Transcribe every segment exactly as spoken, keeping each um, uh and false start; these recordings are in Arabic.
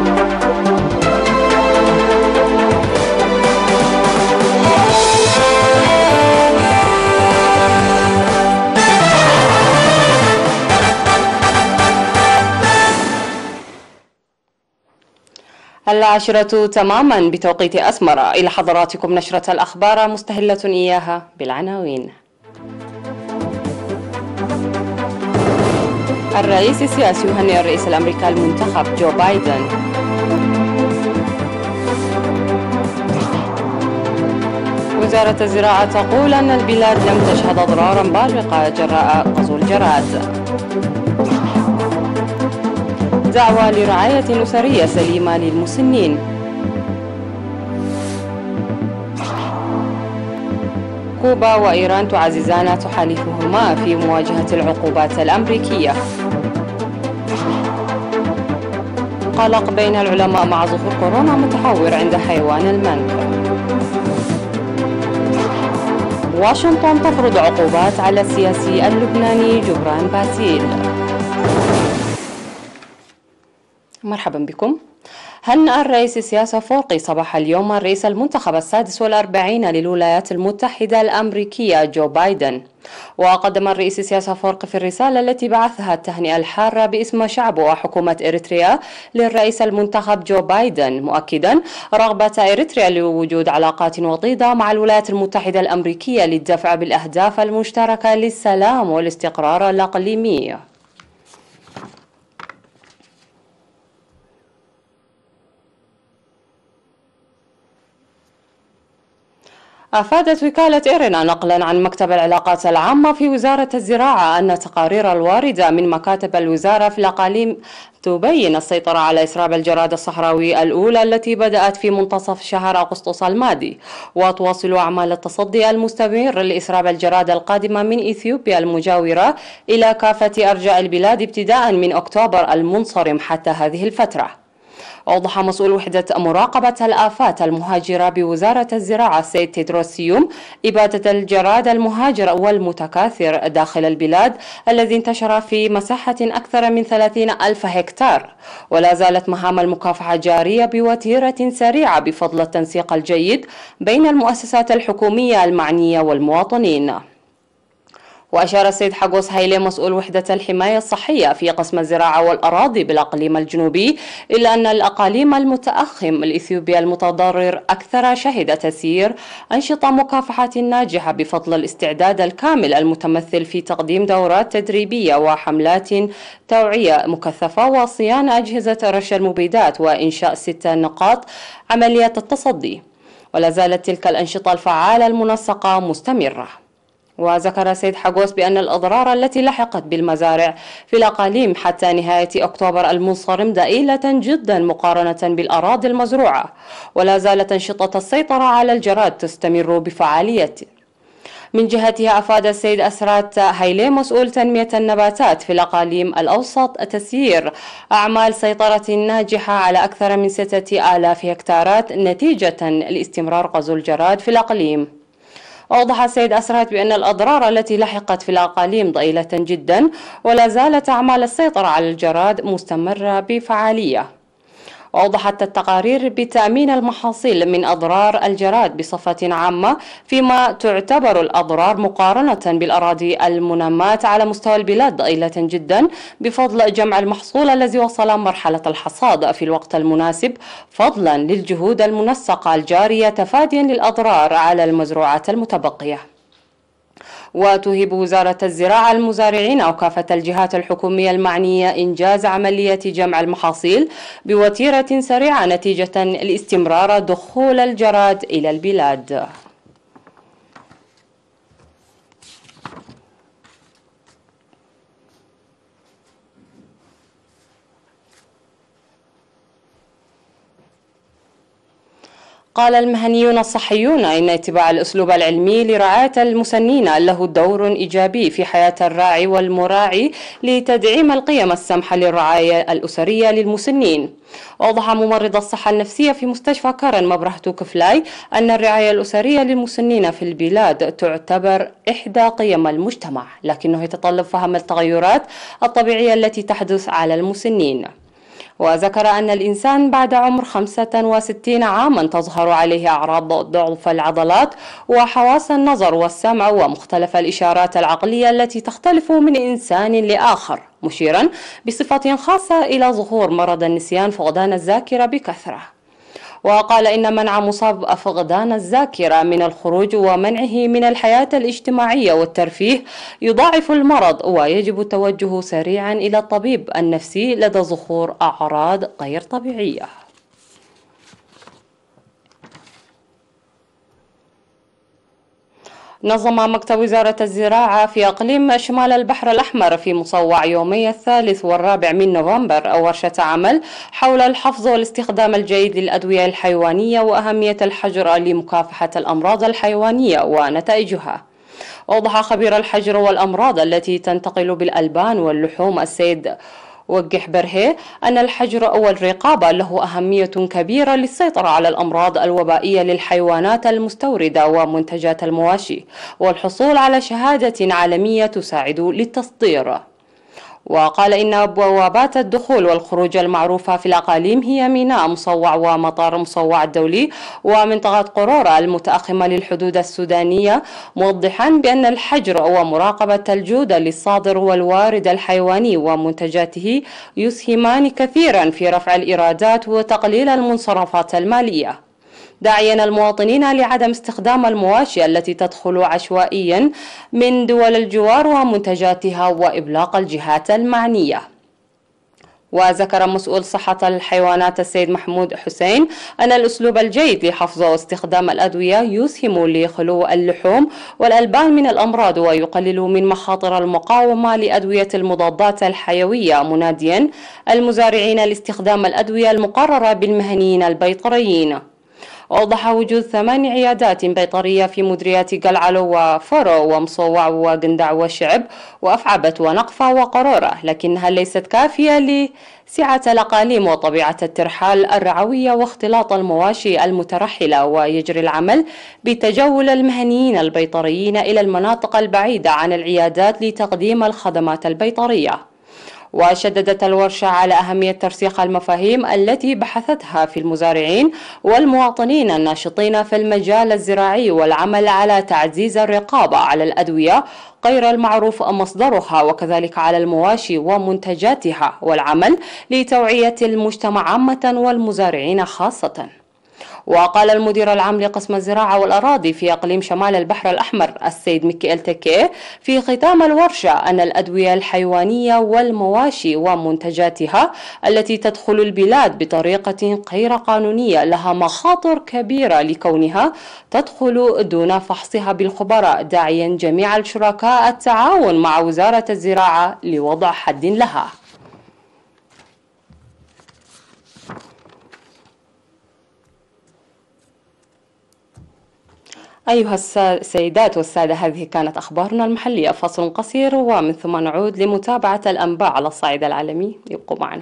العاشرة تماما بتوقيت أسمر. إلى حضراتكم نشرة الأخبار مستهلة إياها بالعناوين. الرئيس السياسي يهنئ الرئيس الأمريكي المنتخب جو بايدن. وزارة الزراعة تقول أن البلاد لم تشهد أضرارا بالغة جراء غزو الجراد. دعوة لرعاية أسرية سليمة للمسنين. كوبا وإيران تعززان تحالفهما في مواجهة العقوبات الأمريكية. قلق بين العلماء مع ظهور كورونا متحور عند حيوان المنك. واشنطن تفرض عقوبات على السياسي اللبناني جبران باسيل. مرحبا بكم. هنأ الرئيس السياسي أفورقي صباح اليوم الرئيس المنتخب السادس والأربعين للولايات المتحدة الأمريكية جو بايدن. وقدم الرئيس السياسي أفورقي في الرسالة التي بعثها التهنئة الحارة باسم شعبه وحكومة إريتريا للرئيس المنتخب جو بايدن، مؤكدا رغبة إريتريا لوجود علاقات وطيدة مع الولايات المتحدة الأمريكية للدفع بالأهداف المشتركة للسلام والاستقرار الإقليمي. أفادت وكالة إيرنا نقلا عن مكتب العلاقات العامة في وزارة الزراعة أن تقارير الواردة من مكاتب الوزارة في الأقاليم تبين السيطرة على إسراب الجراد الصحراوي الأولى التي بدأت في منتصف شهر أغسطس الماضي، وتواصل أعمال التصدي المستمر لإسراب الجراد القادمة من إثيوبيا المجاورة إلى كافة أرجاء البلاد ابتداء من أكتوبر المنصرم حتى هذه الفترة. أوضح مسؤول وحدة مراقبة الآفات المهاجرة بوزارة الزراعة السيد تيدروسيوم إبادة الجراد المهاجر والمتكاثر داخل البلاد الذي انتشر في مساحة أكثر من ثلاثين ألف هكتار، ولا زالت مهام المكافحة جارية بوتيرة سريعة بفضل التنسيق الجيد بين المؤسسات الحكومية المعنية والمواطنين. وأشار السيد حاغوس هايلي مسؤول وحدة الحماية الصحية في قسم الزراعة والأراضي بالأقليم الجنوبي إلا أن الأقاليم المتأخم الإثيوبي المتضرر أكثر شهد تسيير أنشطة مكافحة ناجحة بفضل الاستعداد الكامل المتمثل في تقديم دورات تدريبية وحملات توعية مكثفة وصيانة أجهزة رش المبيدات وإنشاء ست نقاط عملية التصدي، ولا زالت تلك الأنشطة الفعالة المنسقة مستمرة. وذكر السيد حاغوس بأن الأضرار التي لحقت بالمزارع في الأقاليم حتى نهاية أكتوبر المنصرم ضئيلة جدا مقارنة بالأراضي المزروعة، ولا زالت أنشطة السيطرة على الجراد تستمر بفعالية. من جهتها أفاد السيد أسرات هايلي مسؤول تنمية النباتات في الأقاليم الأوسط تسيير أعمال سيطرة ناجحة على أكثر من ستة آلاف هكتارات نتيجة لاستمرار غزو الجراد في الأقليم. أوضح السيد أسرات بأن الأضرار التي لحقت في الأقاليم ضئيلة جدا، ولا زالت أعمال السيطرة على الجراد مستمرة بفعالية. وأوضحت التقارير بتأمين المحاصيل من أضرار الجراد بصفة عامة، فيما تعتبر الأضرار مقارنة بالأراضي المنماة على مستوى البلاد ضئيلة جدا بفضل جمع المحصول الذي وصل مرحلة الحصاد في الوقت المناسب، فضلا للجهود المنسقة الجارية تفاديا للأضرار على المزروعات المتبقية. وتهب وزارة الزراعة المزارعين وكافة الجهات الحكومية المعنية إنجاز عملية جمع المحاصيل بوتيرة سريعة نتيجة لاستمرار دخول الجراد إلى البلاد. قال المهنيون الصحيون إن اتباع الأسلوب العلمي لرعاية المسنين له دور إيجابي في حياة الراعي والمراعي لتدعيم القيم السامحة للرعاية الأسرية للمسنين. وأوضح ممرض الصحة النفسية في مستشفى كارن مبرهتو كفلاي أن الرعاية الأسرية للمسنين في البلاد تعتبر إحدى قيم المجتمع، لكنه يتطلب فهم التغيرات الطبيعية التي تحدث على المسنين. وذكر أن الإنسان بعد عمر خمسة وستين عاما تظهر عليه أعراض ضعف العضلات وحواس النظر والسمع ومختلف الإشارات العقلية التي تختلف من إنسان لآخر، مشيرا بصفة خاصة إلى ظهور مرض النسيان فقدان الذاكرة بكثرة. وقال إن منع مصاب فقدان الذاكرة من الخروج ومنعه من الحياة الاجتماعية والترفيه يضاعف المرض، ويجب التوجه سريعا إلى الطبيب النفسي لدى ظهور أعراض غير طبيعية. نظم مكتب وزارة الزراعة في إقليم شمال البحر الأحمر في مصوع يومي الثالث والرابع من نوفمبر ورشة عمل حول الحفظ والاستخدام الجيد للأدوية الحيوانية وأهمية الحجر لمكافحة الأمراض الحيوانية ونتائجها. أوضح خبير الحجر والأمراض التي تنتقل بالألبان واللحوم السيد وجح برهي أن الحجر أو الرقابة له أهمية كبيرة للسيطرة على الأمراض الوبائية للحيوانات المستوردة ومنتجات المواشي والحصول على شهادة عالمية تساعد للتصدير. وقال إن بوابات الدخول والخروج المعروفة في الأقاليم هي ميناء مصوع ومطار مصوع الدولي ومنطقة قرورة المتأخمة للحدود السودانية، موضحا بأن الحجر ومراقبة الجودة للصادر والوارد الحيواني ومنتجاته يسهمان كثيرا في رفع الإيرادات وتقليل المنصرفات المالية، داعيا المواطنين لعدم استخدام المواشي التي تدخل عشوائيا من دول الجوار ومنتجاتها وإبلاغ الجهات المعنية. وذكر مسؤول صحة الحيوانات السيد محمود حسين أن الأسلوب الجيد لحفظ واستخدام الأدوية يسهم لخلو اللحوم والألبان من الأمراض ويقلل من مخاطر المقاومة لأدوية المضادات الحيوية، مناديا المزارعين لاستخدام الأدوية المقررة بالمهنيين البيطريين. أوضح وجود ثمان عيادات بيطرية في مديريات قلعلو وفرو ومصوع وقندع وشعب وأفعبت ونقفة وقرورة، لكنها ليست كافية لسعة الأقاليم وطبيعة الترحال الرعوية واختلاط المواشي المترحلة، ويجري العمل بتجول المهنيين البيطريين إلى المناطق البعيدة عن العيادات لتقديم الخدمات البيطرية. وشددت الورشة على أهمية ترسيخ المفاهيم التي بحثتها في المزارعين والمواطنين الناشطين في المجال الزراعي والعمل على تعزيز الرقابة على الأدوية غير المعروف مصدرها وكذلك على المواشي ومنتجاتها، والعمل لتوعية المجتمع عامة والمزارعين خاصة. وقال المدير العام لقسم الزراعة والأراضي في إقليم شمال البحر الأحمر السيد ميكائيل تكي في ختام الورشة أن الأدوية الحيوانية والمواشي ومنتجاتها التي تدخل البلاد بطريقة غير قانونية لها مخاطر كبيرة لكونها تدخل دون فحصها بالخبراء، داعيا جميع الشركاء التعاون مع وزارة الزراعة لوضع حد لها. أيها السيدات والسادة، هذه كانت أخبارنا المحلية، فصل قصير ومن ثم نعود لمتابعة الأنباء على الصعيد العالمي. يبقوا معنا.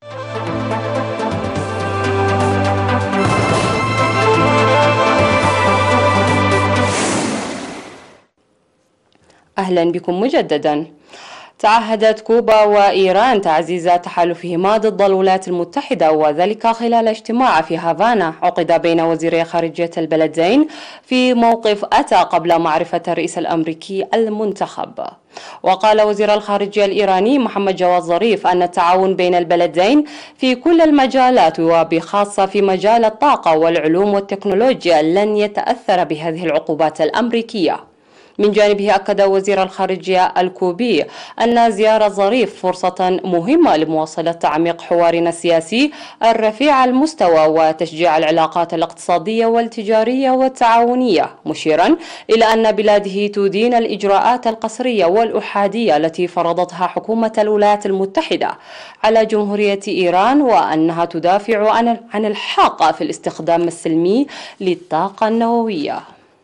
أهلا بكم مجددا. تعهدت كوبا وإيران تعزيز تحالفهما ضد الولايات المتحدة، وذلك خلال اجتماع في هافانا عقد بين وزيري خارجية البلدين في موقف أتى قبل معرفة الرئيس الأمريكي المنتخب. وقال وزير الخارجية الإيراني محمد جواد ظريف أن التعاون بين البلدين في كل المجالات وبخاصة في مجال الطاقة والعلوم والتكنولوجيا لن يتأثر بهذه العقوبات الأمريكية. من جانبه أكد وزير الخارجية الكوبي أن زيارة ظريف فرصة مهمة لمواصلة تعميق حوارنا السياسي الرفيع المستوى وتشجيع العلاقات الاقتصادية والتجارية والتعاونية، مشيرا إلى أن بلاده تدين الإجراءات القسرية والأحادية التي فرضتها حكومة الولايات المتحدة على جمهورية إيران، وأنها تدافع عن الحق في الاستخدام السلمي للطاقة النووية.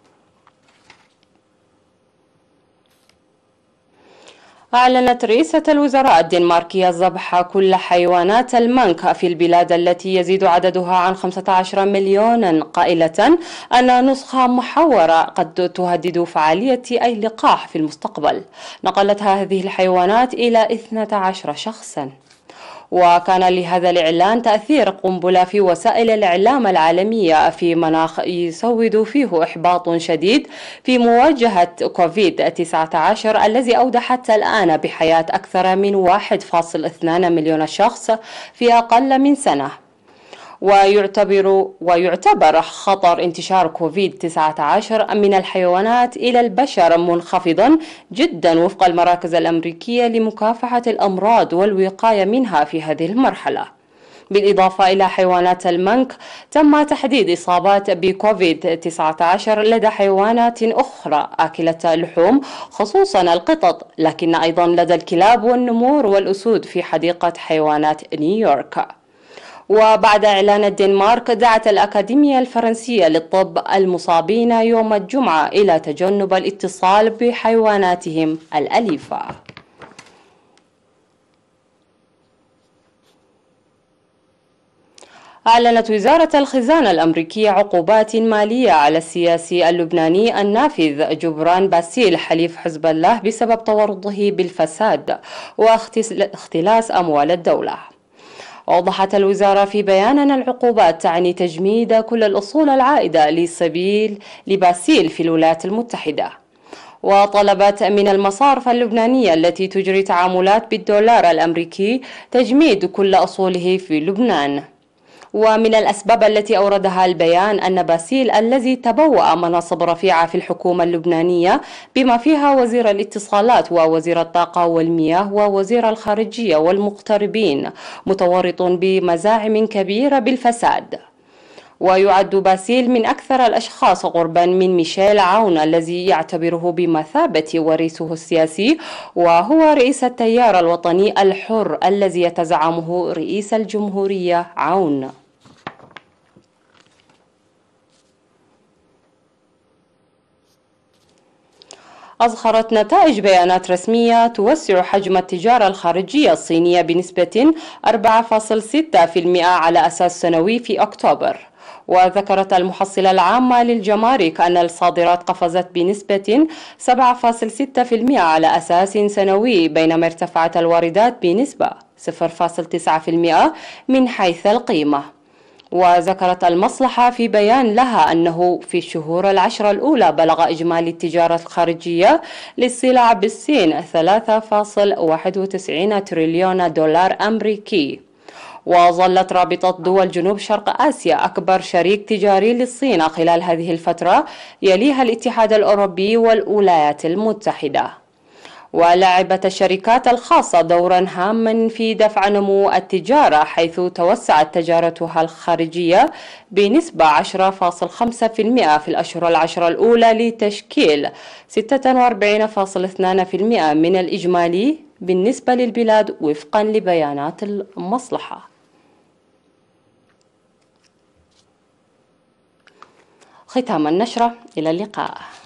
أعلنت رئيسة الوزراء الدنماركية ذبح كل حيوانات المنك في البلاد التي يزيد عددها عن خمسة عشر مليونا، قائلة أن نسخة محورة قد تهدد فعالية أي لقاح في المستقبل. نقلتها هذه الحيوانات إلى اثنتي عشرة شخصا. وكان لهذا الإعلان تأثير قنبلة في وسائل الإعلام العالمية في مناخ يسود فيه إحباط شديد في مواجهة كوفيد تسعة عشر الذي أودى حتى الآن بحياة أكثر من واحد فاصل اثنين مليون شخص في أقل من سنة. ويعتبر ويعتبر خطر انتشار كوفيد تسعة عشر من الحيوانات إلى البشر منخفضا جدا وفق المراكز الأمريكية لمكافحة الأمراض والوقاية منها في هذه المرحلة. بالإضافة إلى حيوانات المنك، تم تحديد إصابات بكوفيد تسعة عشر لدى حيوانات أخرى آكلة لحوم خصوصا القطط، لكن أيضا لدى الكلاب والنمور والأسود في حديقة حيوانات نيويورك. وبعد إعلان الدنمارك، دعت الأكاديمية الفرنسية للطب المصابين يوم الجمعة إلى تجنب الاتصال بحيواناتهم الأليفة. أعلنت وزارة الخزانة الأمريكية عقوبات مالية على السياسي اللبناني النافذ جبران باسيل حليف حزب الله بسبب تورطه بالفساد واختلاس أموال الدولة. أوضحت الوزارة في بيان أن العقوبات تعني تجميد كل الأصول العائدة لسبيل لباسيل في الولايات المتحدة، وطلبت من المصارف اللبنانية التي تجري تعاملات بالدولار الأمريكي تجميد كل أصوله في لبنان. ومن الأسباب التي أوردها البيان أن باسيل الذي تبوأ مناصب رفيعة في الحكومة اللبنانية بما فيها وزير الاتصالات ووزير الطاقة والمياه ووزير الخارجية والمغتربين متورط بمزاعم كبيرة بالفساد. ويعد باسيل من أكثر الأشخاص قربا من ميشيل عون الذي يعتبره بمثابة وريثه السياسي، وهو رئيس التيار الوطني الحر الذي يتزعمه رئيس الجمهورية عون. أظهرت نتائج بيانات رسمية توسع حجم التجارة الخارجية الصينية بنسبة أربعة فاصلة ستة بالمئة على أساس سنوي في أكتوبر. وذكرت المحصلة العامة للجمارك أن الصادرات قفزت بنسبة سبعة فاصلة ستة بالمئة على أساس سنوي، بينما ارتفعت الواردات بنسبة صفر فاصلة تسعة بالمئة من حيث القيمة. وذكرت المصلحة في بيان لها أنه في الشهور العشر الأولى بلغ إجمالي التجارة الخارجية للسلع بالصين ثلاثة فاصلة واحد وتسعين تريليون دولار أمريكي. وظلت رابطة دول جنوب شرق آسيا أكبر شريك تجاري للصين خلال هذه الفترة، يليها الاتحاد الأوروبي والولايات المتحدة. ولعبت الشركات الخاصة دورا هاما في دفع نمو التجارة، حيث توسعت تجارتها الخارجية بنسبة عشرة فاصلة خمسة بالمئة في الأشهر العشر الأولى لتشكيل ستة وأربعين فاصلة اثنين بالمئة من الإجمالي بالنسبة للبلاد وفقا لبيانات المصلحة. ختام النشرة، إلى اللقاء.